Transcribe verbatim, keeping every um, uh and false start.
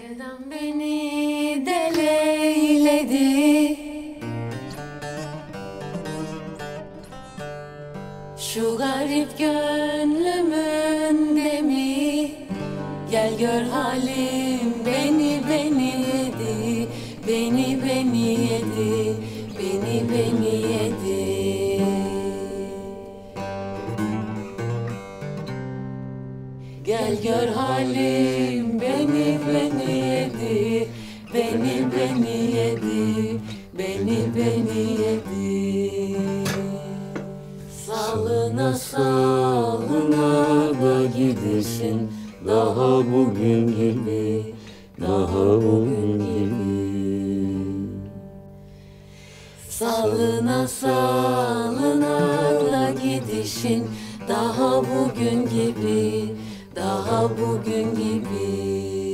Sevdam beni deleyledi, şu garip gönlümün demi. Gel gör halim beni beni yedi, beni beni yedi, beni beni yedi. Gel gör halim beni beni yedi, beni beni yedi, beni beni yedi. Salına salına da gidersin, daha bugün gibi, daha bugün gibi. Salına salına da gidişin, daha bugün gibi, daha bugün gibi.